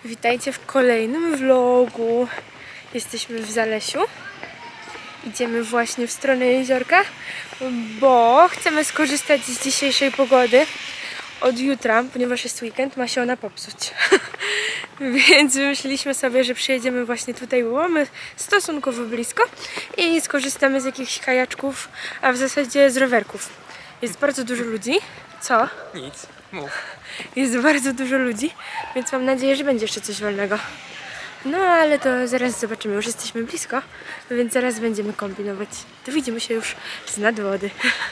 Witajcie w kolejnym vlogu. Jesteśmy w Zalesiu. Idziemy właśnie w stronę jeziorka, bo chcemy skorzystać z dzisiejszej pogody od jutra, ponieważ jest weekend, ma się ona popsuć. Więc wymyśliliśmy sobie, że przyjedziemy właśnie tutaj, bo mamy stosunkowo blisko i skorzystamy z jakichś kajaczków, a w zasadzie z rowerków. Jest bardzo dużo ludzi. Co? Nic, mów. Jest bardzo dużo ludzi, więc mam nadzieję, że będzie jeszcze coś wolnego. No ale to zaraz zobaczymy, już jesteśmy blisko, więc zaraz będziemy kombinować. To widzimy się już z nad wody.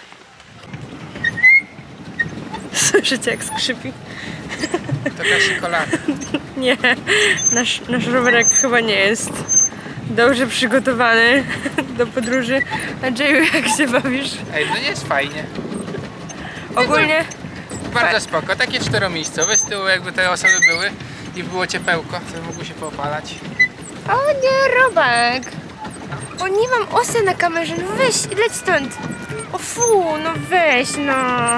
Słyszycie jak skrzypi? To Kasi kolana. Nie, nasz rowerek chyba nie jest dobrze przygotowany do podróży. Andrzeju, jak się bawisz? Ej, no nie jest fajnie. Ogólnie Bardzo spoko, takie czteromiejscowe, z tyłu jakby te osoby były i było ciepełko, to mogły się poopalać. O nie, robak! O, nie mam osy na kamerze, no weź, leć stąd! O fu, no weź, no!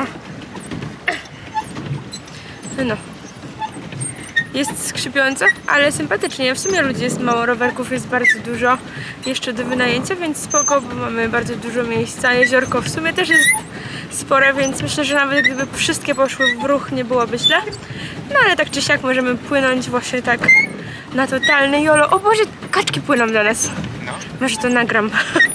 No. Jest skrzypiąco, ale sympatycznie. W sumie ludzi jest mało, rowerków jest bardzo dużo jeszcze do wynajęcia, więc spoko, bo mamy bardzo dużo miejsca. Jeziorko w sumie też jest spore, więc myślę, że nawet gdyby wszystkie poszły w ruch, nie byłoby źle. No ale tak czy siak możemy płynąć właśnie tak na totalny jolo. O Boże, kaczki płyną do nas. No. Może to nagram.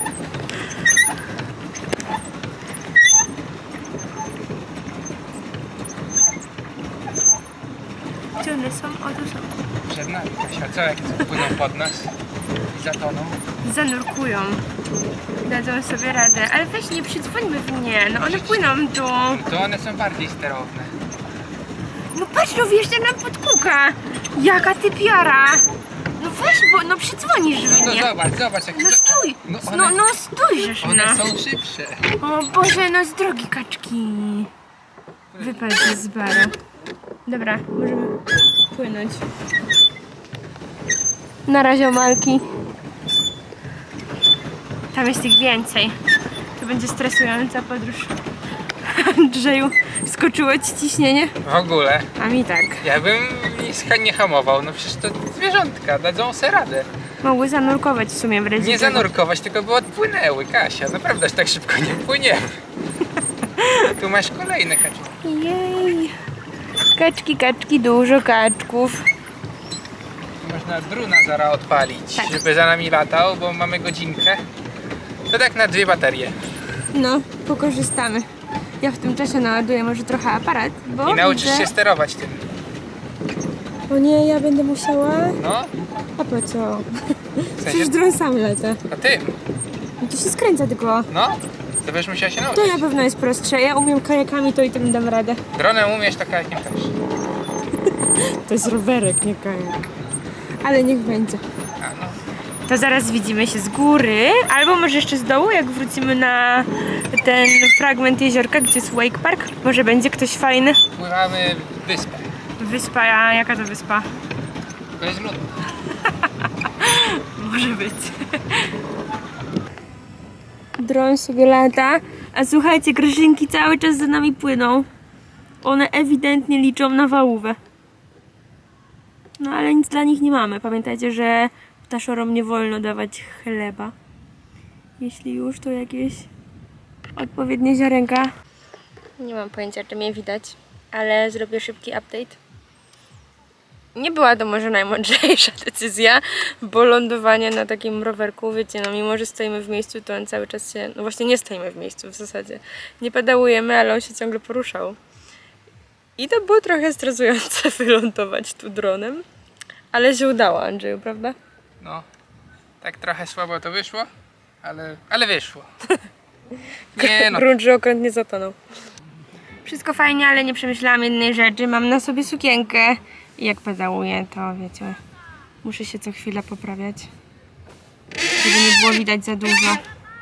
Gdzie one są? O, tu są. Przed nami, Kasia, co jak płyną pod nas i zatoną? Zanurkują. Dadzą sobie radę. Ale weź, nie przydzwońmy w nie. No one płyną tu. To one są bardziej sterowne. No patrz, no wjeżdża nam pod kółka. Jaka ty piara. No weź, bo no przydzwonisz w No to mnie. zobacz jak... No stój. No No stój, żeż One no. są szybsze. O Boże, no z drogi kaczki. Wypadł z baru. Dobra, możemy płynąć. Na razie malki. Tam jest ich więcej. To będzie stresująca podróż. Andrzeju, skoczyło ci ciśnienie? W ogóle. A mi tak. Ja bym nie hamował, no przecież to zwierzątka, dadzą sobie radę. Mogły zanurkować w sumie w razie Nie czego. zanurkować, tylko by odpłynęły, Kasia. Naprawdę aż tak szybko nie płyniemy. Tu masz kolejne kaczki. Jej. Kaczki, kaczki, dużo kaczków. Można drona zaraz odpalić, Tak. żeby za nami latał, bo mamy godzinkę. To tak na 2 baterie. No, pokorzystamy. Ja w tym czasie naładuję może trochę aparat, bo I nauczysz widzę... się sterować tym. O nie, ja będę musiała... No, A po co? w Przecież sensie, dron sam lata. a tym. No to się skręca tylko. No, to będziesz musiała się To nauczyć. na pewno jest prostsze. Ja umiem kajakami, to i tym dam radę. Dronem umiesz, to kajakiem też. To jest rowerek, nie kajak. Ale niech będzie. A no, To zaraz widzimy się z góry, albo może jeszcze z dołu, jak wrócimy na ten fragment jeziorka, gdzie jest Wake Park. Może będzie ktoś fajny. pływamy w wyspę. Wyspa, a jaka to wyspa? To jest lód. Może być. Dron sobie lata, a słuchajcie, grażynki cały czas za nami płyną. One ewidentnie liczą na wałówę. No ale nic dla nich nie mamy. Pamiętajcie, że ptaszorom nie wolno dawać chleba. Jeśli już, to jakieś odpowiednie ziarenka. Nie mam pojęcia, czy mnie widać, ale zrobię szybki update. Nie była to może najmądrzejsza decyzja, bo lądowanie na takim rowerku, wiecie, no mimo, że stoimy w miejscu, to on cały czas się, no właśnie nie stoimy w miejscu w zasadzie. Nie pedałujemy, ale on się ciągle poruszał. I to było trochę stresujące wylądować tu dronem, ale się udało, Andrzeju, prawda? No, tak trochę słabo to wyszło, ale wyszło. Nie no, Grunt, że okręt nie zatonął. Wszystko fajnie, ale nie przemyślałam jednej rzeczy. Mam na sobie sukienkę i jak pedałuję, to wiecie, muszę się co chwilę poprawiać, żeby nie było widać za dużo.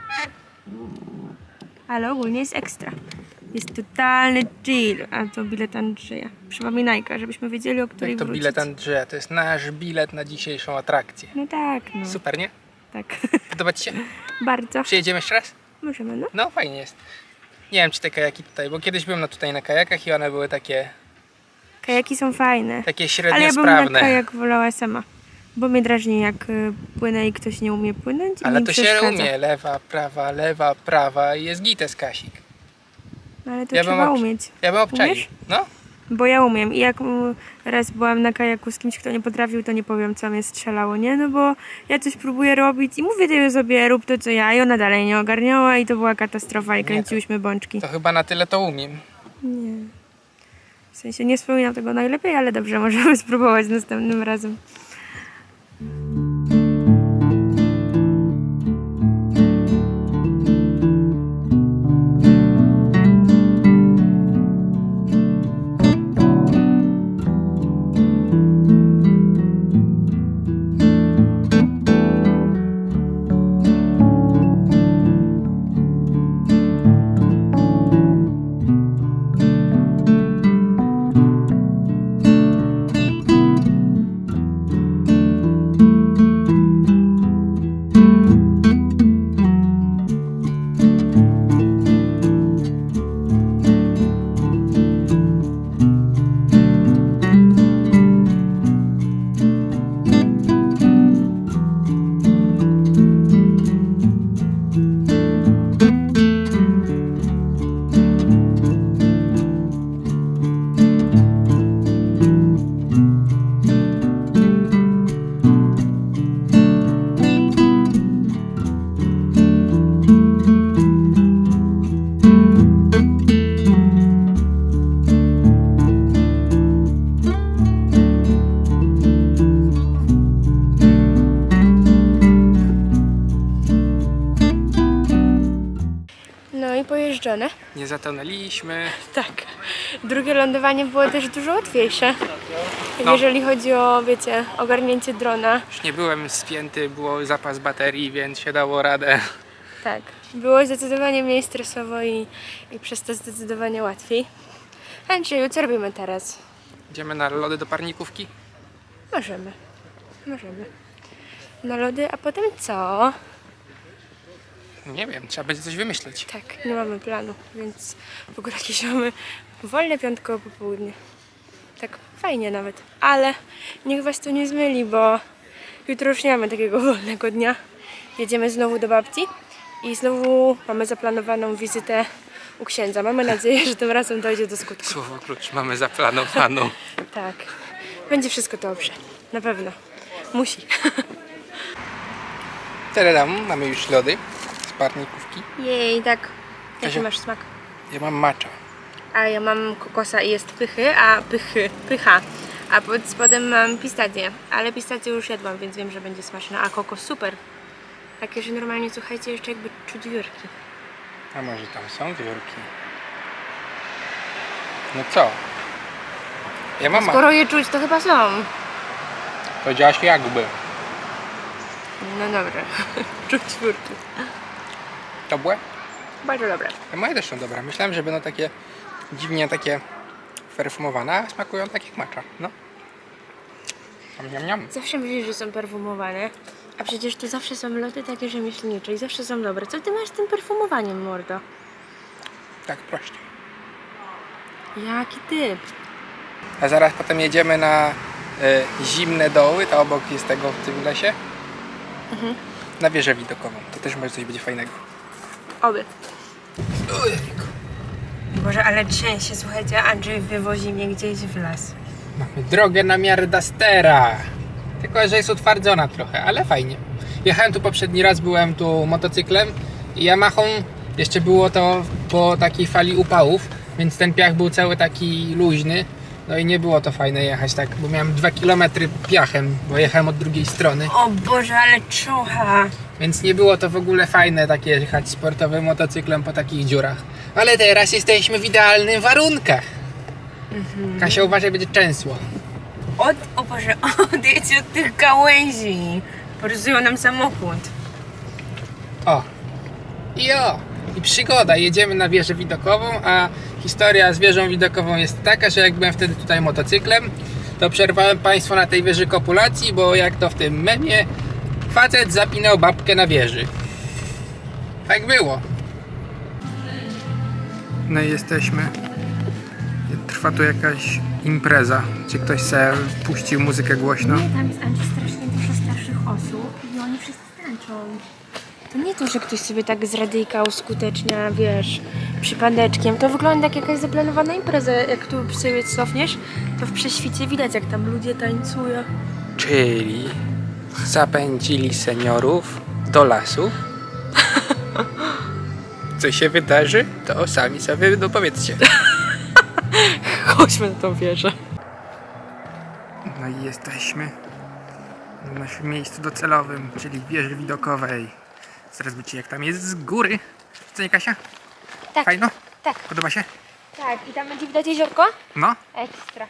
Ale ogólnie jest ekstra. Jest totalny chill. A to bilet Andrzeja. Przypominajka, żebyśmy wiedzieli, o której jak to wrócić. bilet Andrzeja, to jest nasz bilet na dzisiejszą atrakcję. No tak, no. Super, nie? Tak. Podoba ci się? Bardzo. Przyjedziemy jeszcze raz? Możemy, no. No, fajnie jest. Nie wiem, czy te kajaki tutaj, bo kiedyś byłem tutaj na kajakach i one były takie... Kajaki są fajne. Takie Ale średnio ja bym na sprawne. kajak wolała sama. Bo mnie drażni, jak płynę i ktoś nie umie płynąć. Ale mi to się przeszkadza. umie. Lewa, prawa i jest gites Kasik. No, ale to Ja bym trzeba obcz- umieć. Ja bym obczaił. Umiesz? No. Bo ja umiem. I jak raz byłam na kajaku z kimś, kto nie potrafił, to nie powiem, co mnie strzelało, nie? No bo ja coś próbuję robić i mówię tej osobie, rób to, co ja. I ona dalej nie ogarniała i to była katastrofa i kręciłyśmy bączki. To chyba na tyle to umiem. Nie. W sensie nie wspominam tego najlepiej, ale dobrze, możemy spróbować następnym razem. No i pojeżdżone. Nie zatonęliśmy. Tak. Drugie lądowanie było też dużo łatwiejsze. No. Jeżeli chodzi o, wiecie, ogarnięcie drona. Już nie byłem spięty, było zapas baterii, więc się dało radę. Tak. Było zdecydowanie mniej stresowo i przez to zdecydowanie łatwiej. Andrzeju, co robimy teraz? Idziemy na lody do parnikówki? Możemy. Na lody, a potem co? Nie wiem, trzeba będzie coś wymyśleć. Tak, nie mamy planu, więc w ogóle jakieś mamy wolne piątkowe popołudnie. Tak fajnie nawet, ale niech was to nie zmyli, bo jutro już nie mamy takiego wolnego dnia. Jedziemy znowu do babci i znowu mamy zaplanowaną wizytę u księdza. Mamy nadzieję, że tym razem dojdzie do skutku. Słowo klucz mamy zaplanowaną. Tak, będzie wszystko dobrze, na pewno. Musi. Teredam, mamy już lody z parnikówki. Jej, tak. Jaki Kasia? masz smak? Ja mam matcha. A ja mam kokosa i jest pycha. A pod spodem mam pistację, ale pistację już jadłam, więc wiem, że będzie smaczna. A kokos super. Takie, że normalnie, słuchajcie, jeszcze jakby czuć wiórki. A może tam są wiórki? No co? Ja mam matcha. Skoro je czuć, to chyba są. Powiedziałaś jakby. No dobra, czuć wiórki. Dobre? Bardzo dobre. A moje też są dobre. Myślałem, że będą takie dziwnie takie perfumowane, a smakują tak jak matcha. No. Niam. Zawsze myślisz, że są perfumowane, a przecież tu zawsze są lody takie rzemieślnicze i zawsze są dobre. Co ty masz z tym perfumowaniem, mordo? Tak prościej. Jaki typ? A zaraz potem jedziemy na zimne doły, to obok jest tego w tym lesie. Na wieżę widokową. To też może coś będzie fajnego. Oby. Boże, ale trzęsie, słuchajcie, Andrzej wywozi mnie gdzieś w las. Mamy drogę na miarę Dustera. Tylko, że jest utwardzona trochę, ale fajnie. Jechałem tu poprzedni raz, byłem tu motocyklem i Yamahą. Jeszcze było to po takiej fali upałów, więc ten piach był cały taki luźny. No i nie było to fajne jechać tak, bo miałem 2 km piachem, bo jechałem od drugiej strony. O Boże, ale czucha! Więc nie było to w ogóle fajne takie jechać sportowym motocyklem po takich dziurach. Ale teraz jesteśmy w idealnych warunkach. Kasia, uważaj, będzie trzęsło. O Boże, odejdź od tych gałęzi! Porysują nam samochód. O! I przygoda. Jedziemy na wieżę widokową, a historia z wieżą widokową jest taka, że jak byłem wtedy tutaj motocyklem, to przerwałem Państwu na tej wieży kopulacji, bo jak to w tym memie, facet zapinał babkę na wieży. Tak było. No i jesteśmy. Trwa tu jakaś impreza. Czy ktoś se puścił muzykę głośno? Nie, tam jest Andrzej strasznie dużo starszych osób i oni wszyscy tańczą. To nie to, że ktoś sobie tak z radyjka uskutecznia, wiesz, przypadeczkiem. To wygląda jak jakaś zaplanowana impreza. Jak tu sobie cofniesz, to w prześwicie widać, jak tam ludzie tańcują. Czyli zapędzili seniorów do lasu. Co się wydarzy, to sami sobie dopowiedzcie. Chodźmy na tą wieżę. No i jesteśmy w naszym miejscu docelowym, czyli wieży widokowej. Zaraz wiecie, jak tam jest z góry. Co nie, Kasia? Tak. Fajno? Tak. Podoba się? Tak, i tam będzie widać jeziorko? No. Ekstra.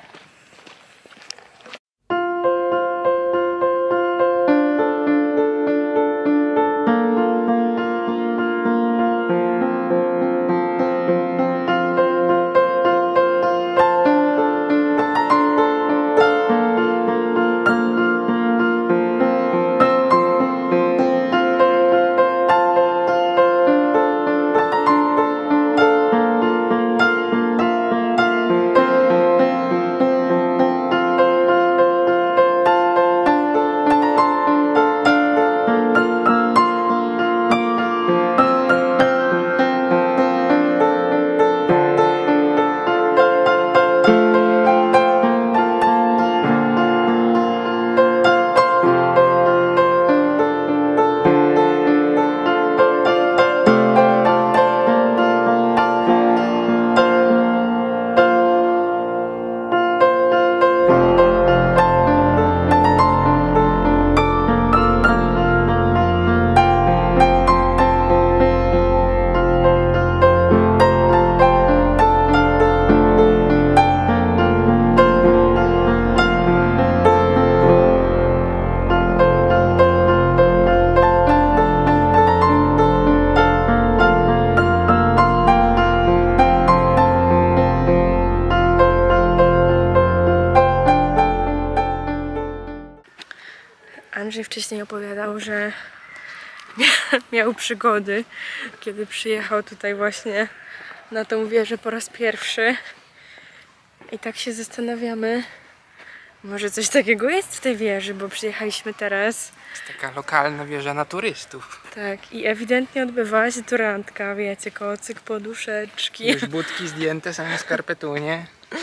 Andrzej wcześniej opowiadał, że miał przygody, kiedy przyjechał tutaj właśnie na tą wieżę po raz pierwszy. I tak się zastanawiamy, może coś takiego jest w tej wieży, bo przyjechaliśmy teraz. Jest taka lokalna wieża na turystów. Tak, i ewidentnie odbywała się tu randka, wiecie, kocyk, poduszeczki. Już budki zdjęte, same skarpetunie.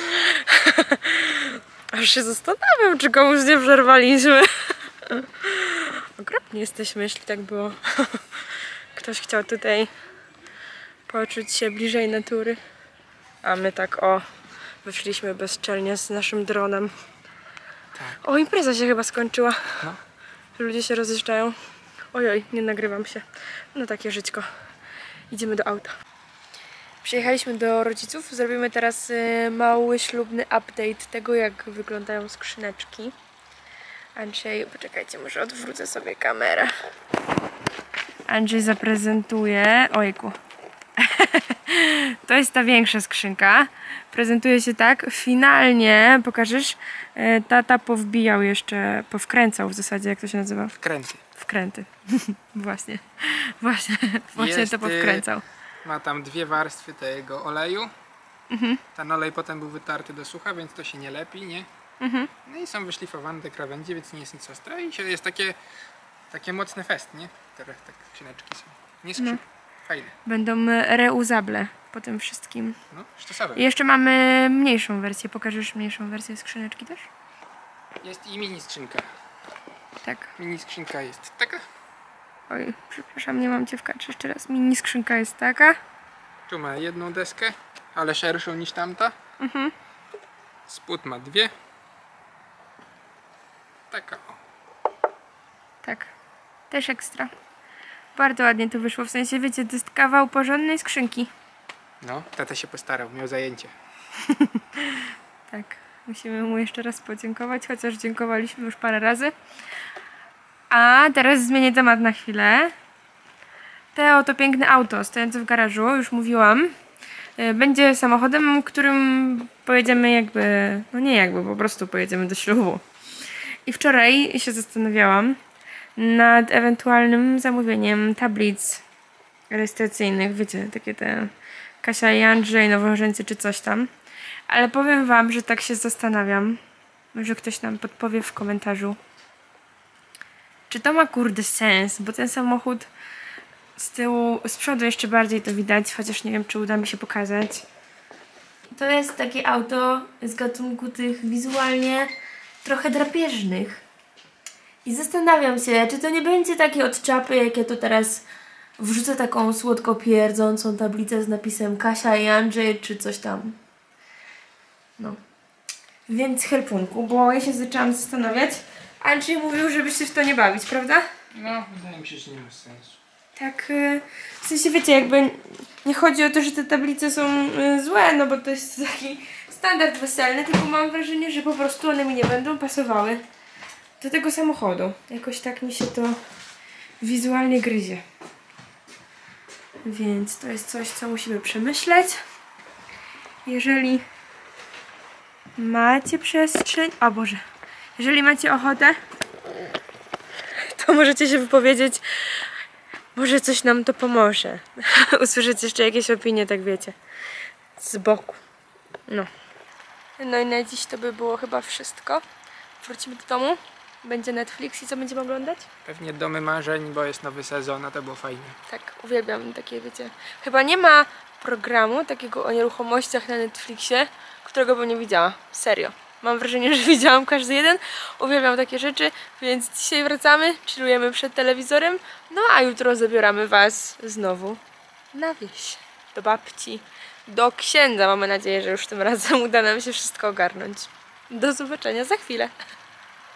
Aż się zastanawiam, czy komuś nie przerwaliśmy. Okropnie jesteśmy, jeśli tak było. Ktoś chciał tutaj poczuć się bliżej natury. A my tak wyszliśmy bezczelnie z naszym dronem. Tak. O, impreza się chyba skończyła. No. Ludzie się rozjeżdżają. Ojoj, nie nagrywam się. No takie żyćko. Idziemy do auta. Przyjechaliśmy do rodziców. Zrobimy teraz mały ślubny update tego, jak wyglądają skrzyneczki. Andrzej, poczekajcie, może odwrócę sobie kamerę. Andrzej zaprezentuje... Ojku. To jest ta większa skrzynka. Prezentuje się tak. Finalnie, pokażesz, tata powbijał jeszcze, powkręcał w zasadzie, jak to się nazywa? Wkręty. Wkręty. Właśnie Jest, to powkręcał. Ma tam 2 warstwy tego oleju. Ten olej potem był wytarty do sucha, więc to się nie lepi, nie? No i są wyszlifowane te krawędzie, więc nie jest nic ostre i jest takie mocne fest, nie? Teraz tak skrzyneczki są. Nie skrzyn. Fajne. Będą reusable po tym wszystkim. No, sztosowe. I jeszcze mamy mniejszą wersję. Pokażesz mniejszą wersję skrzyneczki też? Jest i mini skrzynka. Tak. Mini skrzynka jest taka. Oj, przepraszam, nie mam cię w kadrze. Jeszcze raz. Mini skrzynka jest taka. Tu ma jedną deskę, ale szerszą niż tamta. Spód ma 2. Taka o. Tak. Też ekstra. Bardzo ładnie to wyszło. W sensie, wiecie, to jest kawał porządnej skrzynki. No, tata się postarał, miał zajęcie. Tak. Musimy mu jeszcze raz podziękować, chociaż dziękowaliśmy już parę razy. A teraz zmienię temat na chwilę. To piękne auto stojące w garażu, już mówiłam, będzie samochodem, którym pojedziemy po prostu pojedziemy do ślubu. I wczoraj się zastanawiałam nad ewentualnym zamówieniem tablic rejestracyjnych, wiecie, takie te Kasia i Andrzej, nowożeńcy czy coś tam. Ale powiem wam, że tak się zastanawiam. Może ktoś nam podpowie w komentarzu. Czy to ma kurde sens? Bo ten samochód z tyłu, z przodu jeszcze bardziej to widać, chociaż nie wiem, czy uda mi się pokazać. To jest takie auto z gatunku tych wizualnie trochę drapieżnych. I zastanawiam się, czy to nie będzie takie od czapy, jak ja tu teraz wrzucę taką słodko pierdzącą tablicę z napisem Kasia i Andrzej, czy coś tam. No. Więc helpunku, bo ja się zaczęłam zastanawiać. Andrzej mówił, żeby się w to nie bawić, prawda? No, wydaje mi się, że nie ma sensu. Tak, w sensie wiecie, jakby nie chodzi o to, że te tablice są złe, no bo to jest taki standard weselny, tylko mam wrażenie, że po prostu one mi nie będą pasowały do tego samochodu. Jakoś tak mi się to wizualnie gryzie. Więc to jest coś, co musimy przemyśleć. Jeżeli macie przestrzeń, o Boże, jeżeli macie ochotę, to możecie się wypowiedzieć. Może coś nam to pomoże. Usłyszeć jeszcze jakieś opinie, tak wiecie. Z boku. No. No i na dziś to by było chyba wszystko. Wrócimy do domu. Będzie Netflix i co będziemy oglądać? Pewnie Domy Marzeń, bo jest nowy sezon, a to było fajnie. Tak, uwielbiam takie, wiecie. Chyba nie ma programu takiego o nieruchomościach na Netflixie, którego bym nie widziała. Serio. Mam wrażenie, że widziałam każdy jeden. Uwielbiam takie rzeczy, więc dzisiaj wracamy, chillujemy przed telewizorem. No a jutro zabieramy was znowu na wieś. Do babci, do księdza. Mamy nadzieję, że już tym razem uda nam się wszystko ogarnąć. Do zobaczenia za chwilę.